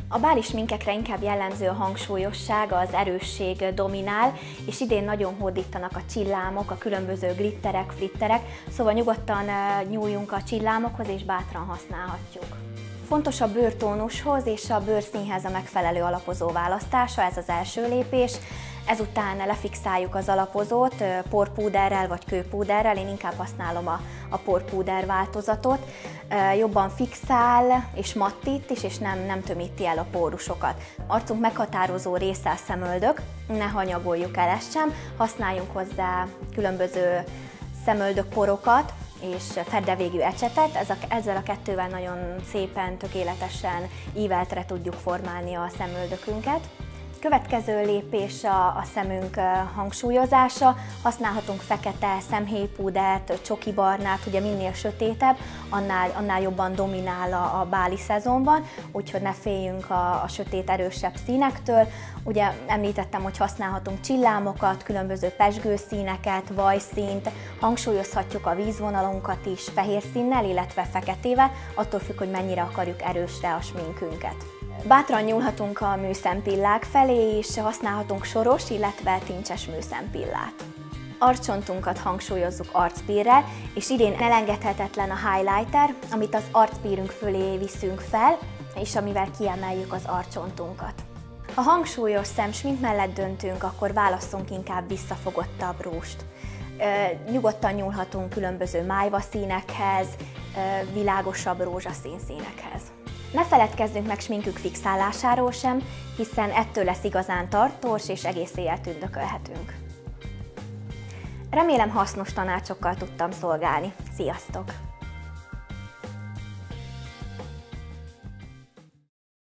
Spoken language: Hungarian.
A báli sminkekre inkább jellemző a hangsúlyosság, az erősség dominál, és idén nagyon hódítanak a csillámok, a különböző glitterek, flitterek, szóval nyugodtan nyúljunk a csillámokhoz és bátran használhatjuk. Fontos a bőrtónushoz és a bőrszínhez a megfelelő alapozó választása, ez az első lépés. Ezután lefixáljuk az alapozót porpúderrel vagy kőpúderrel, én inkább használom a porpúder változatot. Jobban fixál és mattít is, és nem tömíti el a pórusokat. Arcunk meghatározó része a szemöldök, ne hanyagoljuk el ezt sem, használjunk hozzá különböző szemöldökporokat és ferdevégű ecsetet, ezzel a kettővel nagyon szépen, tökéletesen íveltre tudjuk formálni a szemöldökünket. Következő lépés a szemünk hangsúlyozása. Használhatunk fekete szemhéjpúdert, csokibarnát, ugye minél sötétebb, annál jobban dominál a báli szezonban, úgyhogy ne féljünk a sötét, erősebb színektől. Ugye említettem, hogy használhatunk csillámokat, különböző pezsgőszíneket, vajszínt, hangsúlyozhatjuk a vízvonalunkat is fehér színnel, illetve feketével, attól függ, hogy mennyire akarjuk erősre a sminkünket. Bátran nyúlhatunk a műszempillák felé is, használhatunk soros, illetve tincses műszempillát. Arccsontunkat hangsúlyozzuk arcpírrel, és idén elengedhetetlen a highlighter, amit az arcpírünk fölé viszünk fel, és amivel kiemeljük az arccsontunkat. Ha hangsúlyos szemsmink mellett döntünk, akkor válasszunk inkább visszafogottabb rúst. Nyugodtan nyúlhatunk különböző májvaszínekhez, világosabb rózsaszín színekhez. Ne feledkezzünk meg sminkük fixálásáról sem, hiszen ettől lesz igazán tartós és egész éjjel tündökölhetünk. Remélem hasznos tanácsokkal tudtam szolgálni. Sziasztok!